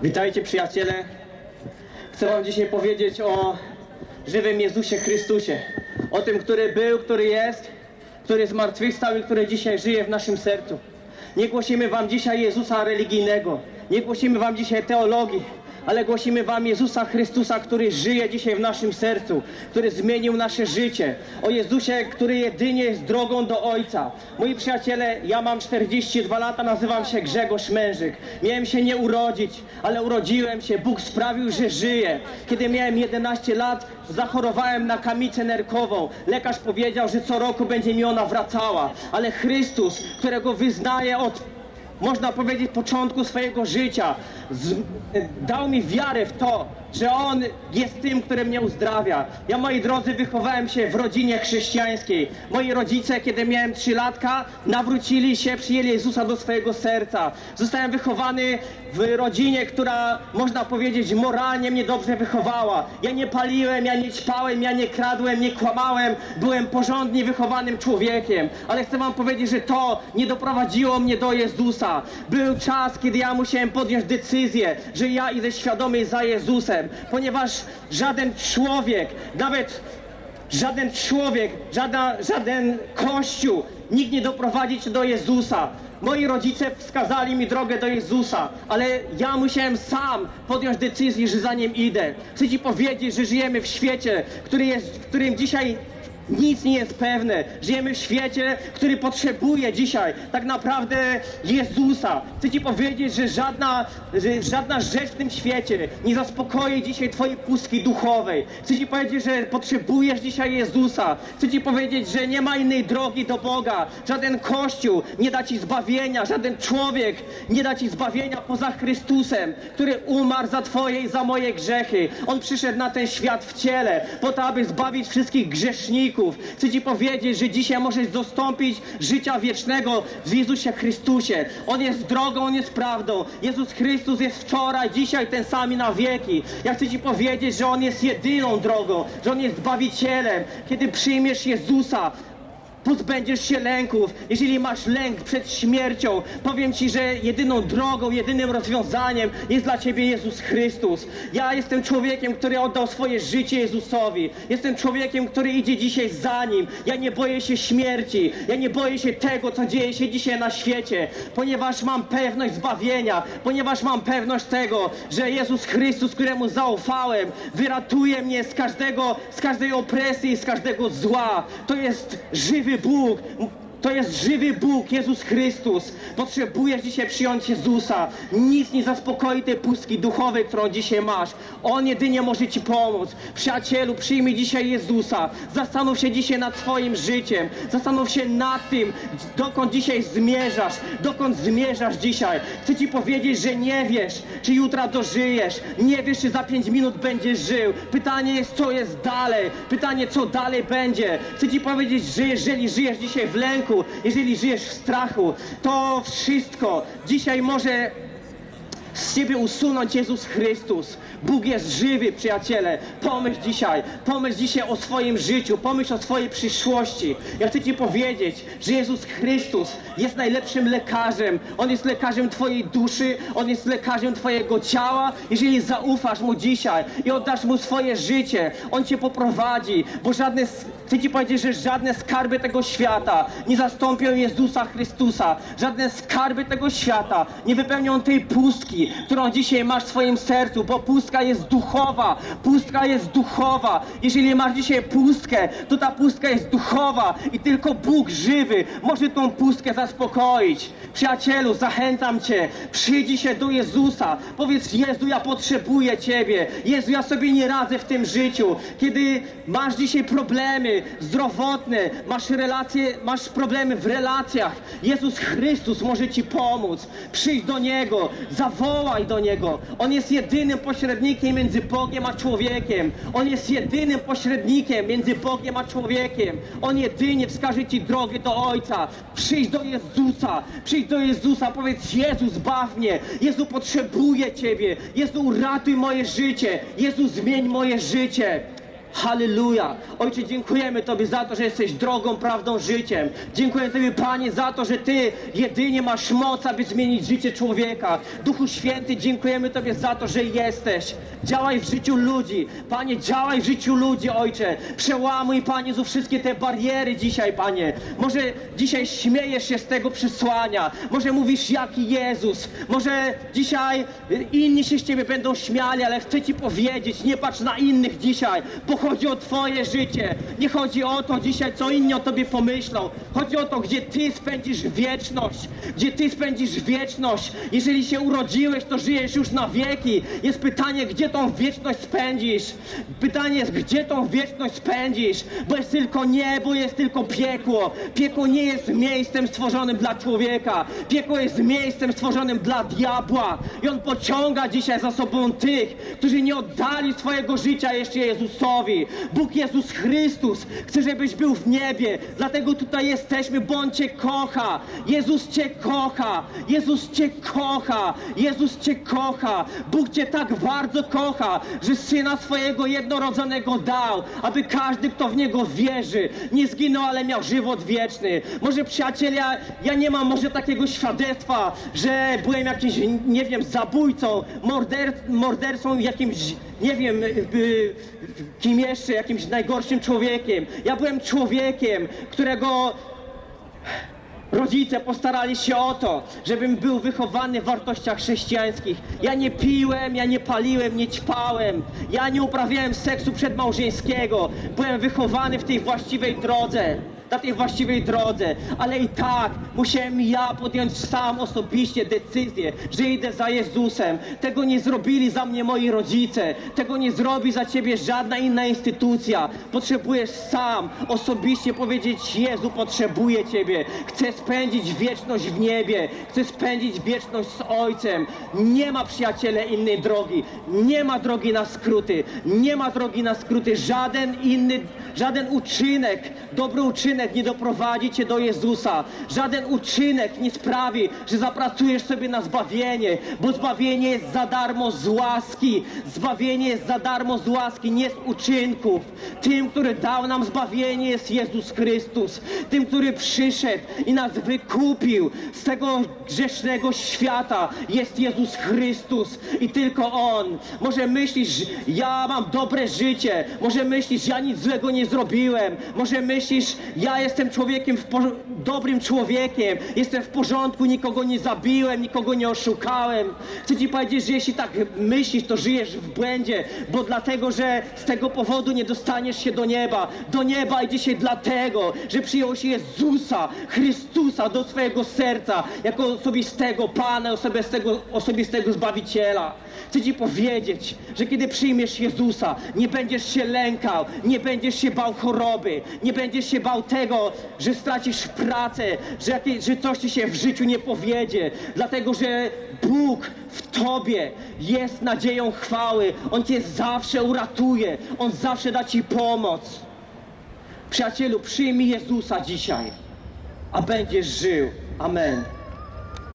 Witajcie, przyjaciele. Chcę wam dzisiaj powiedzieć o żywym Jezusie Chrystusie. O tym, który był, który zmartwychwstał i który dzisiaj żyje w naszym sercu. Nie głosimy wam dzisiaj Jezusa religijnego. Nie głosimy wam dzisiaj teologii, ale głosimy wam Jezusa Chrystusa, który żyje dzisiaj w naszym sercu, który zmienił nasze życie. O Jezusie, który jedynie jest drogą do Ojca. Moi przyjaciele, ja mam 42 lata, nazywam się Grzegorz Mężyk. Miałem się nie urodzić, ale urodziłem się. Bóg sprawił, że żyję. Kiedy miałem 11 lat, zachorowałem na kamicę nerkową. Lekarz powiedział, że co roku będzie mi ona wracała. Ale Chrystus, którego wyznaję można powiedzieć, początku swojego życia, dał mi wiarę w to, że On jest tym, który mnie uzdrawia. Ja, moi drodzy, wychowałem się w rodzinie chrześcijańskiej. Moi rodzice, kiedy miałem 3 latka, nawrócili się, przyjęli Jezusa do swojego serca. Zostałem wychowany w rodzinie, która, można powiedzieć, moralnie mnie dobrze wychowała. Ja nie paliłem, ja nie ćpałem, ja nie kradłem, nie kłamałem. Byłem porządnie wychowanym człowiekiem. Ale chcę wam powiedzieć, że to nie doprowadziło mnie do Jezusa. Był czas, kiedy ja musiałem podjąć decyzję, że ja idę świadomie za Jezusem, ponieważ żaden człowiek, żaden kościół, nikt nie doprowadzi cię do Jezusa. Moi rodzice wskazali mi drogę do Jezusa, ale ja musiałem sam podjąć decyzję, że za Nim idę. Chcę ci powiedzieć, że żyjemy w świecie, w którym dzisiaj nic nie jest pewne. Żyjemy w świecie, który potrzebuje dzisiaj tak naprawdę Jezusa. Chcę ci powiedzieć, że żadna rzecz w tym świecie nie zaspokoi dzisiaj twojej pustki duchowej. Chcę ci powiedzieć, że potrzebujesz dzisiaj Jezusa. Chcę ci powiedzieć, że nie ma innej drogi do Boga. Żaden kościół nie da ci zbawienia, żaden człowiek nie da ci zbawienia poza Chrystusem, który umarł za twoje i za moje grzechy. On przyszedł na ten świat w ciele, po to, aby zbawić wszystkich grzeszników. Chcę ci powiedzieć, że dzisiaj możesz dostąpić życia wiecznego w Jezusie Chrystusie. On jest drogą, On jest prawdą. Jezus Chrystus jest wczoraj, dzisiaj ten sam i na wieki. Ja chcę ci powiedzieć, że On jest jedyną drogą, że On jest Zbawicielem. Kiedy przyjmiesz Jezusa, pozbędziesz się lęków. Jeżeli masz lęk przed śmiercią, powiem ci, że jedyną drogą, jedynym rozwiązaniem jest dla ciebie Jezus Chrystus. Ja jestem człowiekiem, który oddał swoje życie Jezusowi. Jestem człowiekiem, który idzie dzisiaj za Nim. Ja nie boję się śmierci. Ja nie boję się tego, co dzieje się dzisiaj na świecie, ponieważ mam pewność zbawienia, ponieważ mam pewność tego, że Jezus Chrystus, któremu zaufałem, wyratuje mnie z każdej opresji, z każdego zła. To jest żywy Bóg. To jest żywy Bóg, Jezus Chrystus. Potrzebujesz dzisiaj przyjąć Jezusa. Nic nie zaspokoi tej pustki duchowej, którą dzisiaj masz. On jedynie może ci pomóc. Przyjacielu, przyjmij dzisiaj Jezusa. Zastanów się dzisiaj nad swoim życiem. Zastanów się nad tym, dokąd dzisiaj zmierzasz. Dokąd zmierzasz dzisiaj. Chcę ci powiedzieć, że nie wiesz, czy jutra dożyjesz. Nie wiesz, czy za 5 minut będziesz żył. Pytanie jest, co jest dalej. Pytanie, co dalej będzie. Chcę ci powiedzieć, że jeżeli żyjesz dzisiaj w lęku, jeżeli żyjesz w strachu, to wszystko dzisiaj może z ciebie usunąć Jezus Chrystus. Bóg jest żywy, przyjaciele. Pomyśl dzisiaj o swoim życiu, pomyśl o swojej przyszłości. Ja chcę ci powiedzieć, że Jezus Chrystus jest najlepszym lekarzem. On jest lekarzem twojej duszy, On jest lekarzem twojego ciała. Jeżeli zaufasz Mu dzisiaj i oddasz Mu swoje życie, On cię poprowadzi, bo chcę ci powiedzieć, że żadne skarby tego świata nie zastąpią Jezusa Chrystusa. Żadne skarby tego świata nie wypełnią tej pustki, którą dzisiaj masz w swoim sercu, bo pustka jest duchowa. Pustka jest duchowa. Jeżeli masz dzisiaj pustkę, to ta pustka jest duchowa i tylko Bóg żywy może tą pustkę zaspokoić. Przyjacielu, zachęcam cię, przyjdź dzisiaj do Jezusa. Powiedz: Jezu, ja potrzebuję Ciebie. Jezu, ja sobie nie radzę w tym życiu. Kiedy masz dzisiaj problemy zdrowotne, masz problemy w relacjach, Jezus Chrystus może ci pomóc. Przyjdź do Niego, zawołaj do Niego. On jest jedynym pośrednikiem między Bogiem a człowiekiem. On jest jedynym pośrednikiem między Bogiem a człowiekiem. On jedynie wskaże ci drogę do Ojca. Przyjdź do Jezusa. Przyjdź do Jezusa. Powiedz: Jezu, zbaw mnie. Jezu, potrzebuję Ciebie. Jezu, uratuj moje życie. Jezu, zmień moje życie. Halleluja. Ojcze, dziękujemy Tobie za to, że jesteś drogą, prawdą, życiem. Dziękuję Tobie, Panie, za to, że Ty jedynie masz moc, aby zmienić życie człowieka. Duchu Święty, dziękujemy Tobie za to, że jesteś. Działaj w życiu ludzi. Panie, działaj w życiu ludzi, Ojcze. Przełamuj, Panie, Jezu, wszystkie te bariery dzisiaj, Panie. Może dzisiaj śmiejesz się z tego przesłania. Może mówisz, jaki Jezus. Może dzisiaj inni się z Ciebie będą śmiali, ale chcę Ci powiedzieć, nie patrz na innych dzisiaj, bo chodzi o Twoje życie. Nie chodzi o to dzisiaj, co inni o Tobie pomyślą. Chodzi o to, gdzie Ty spędzisz wieczność. Gdzie Ty spędzisz wieczność. Jeżeli się urodziłeś, to żyjesz już na wieki. Jest pytanie, gdzie tą wieczność spędzisz. Pytanie jest, gdzie tą wieczność spędzisz. Bo jest tylko niebo, jest tylko piekło. Piekło nie jest miejscem stworzonym dla człowieka. Piekło jest miejscem stworzonym dla diabła. I on pociąga dzisiaj za sobą tych, którzy nie oddali swojego życia jeszcze Jezusowi. Bóg Jezus Chrystus chce, żebyś był w niebie. Dlatego tutaj jesteśmy, bo On Cię kocha. Jezus Cię kocha. Jezus Cię kocha. Jezus Cię kocha. Bóg Cię tak bardzo kocha, że Syna swojego jednorodzonego dał, aby każdy, kto w Niego wierzy, nie zginął, ale miał żywot wieczny. Może przyjaciele, ja nie mam może takiego świadectwa, że byłem jakimś, nie wiem, zabójcą, mordercą, jakimś, nie wiem, kim jeszcze, jakimś najgorszym człowiekiem. Ja byłem człowiekiem, którego rodzice postarali się o to, żebym był wychowany w wartościach chrześcijańskich. Ja nie piłem, ja nie paliłem, nie ćpałem. Ja nie uprawiałem seksu przedmałżeńskiego. Byłem wychowany w tej właściwej drodze. Na tej właściwej drodze, ale i tak musiałem ja podjąć sam osobiście decyzję, że idę za Jezusem. Tego nie zrobili za mnie moi rodzice, tego nie zrobi za ciebie żadna inna instytucja. Potrzebujesz sam osobiście powiedzieć: Jezu, potrzebuję Ciebie, chcę spędzić wieczność w niebie, chcę spędzić wieczność z Ojcem. Nie ma, przyjaciele, innej drogi, nie ma drogi na skróty, nie ma drogi na skróty, żaden uczynek, dobry uczynek nie doprowadzi cię do Jezusa. Żaden uczynek nie sprawi, że zapracujesz sobie na zbawienie, bo zbawienie jest za darmo z łaski. Zbawienie jest za darmo z łaski, nie z uczynków. Tym, który dał nam zbawienie, jest Jezus Chrystus. Tym, który przyszedł i nas wykupił z tego grzesznego świata, jest Jezus Chrystus i tylko On. Może myślisz, ja mam dobre życie, może myślisz, ja nic złego nie zrobiłem, może myślisz, ja jestem człowiekiem, dobrym człowiekiem, jestem w porządku, nikogo nie zabiłem, nikogo nie oszukałem. Chcę Ci powiedzieć, że jeśli tak myślisz, to żyjesz w błędzie, bo dlatego, że z tego powodu nie dostaniesz się do nieba. Do nieba idzie się dlatego, że przyjąłeś Jezusa, Chrystusa do swojego serca, jako osobistego Pana, osobistego Zbawiciela. Chcę Ci powiedzieć, że kiedy przyjmiesz Jezusa, nie będziesz się lękał, nie będziesz się bał choroby, nie będziesz się bał tego, że stracisz pracę, że coś Ci się w życiu nie powiedzie, dlatego że Bóg w Tobie jest nadzieją chwały. On Cię zawsze uratuje, On zawsze da Ci pomoc. Przyjacielu, przyjmij Jezusa dzisiaj, a będziesz żył. Amen.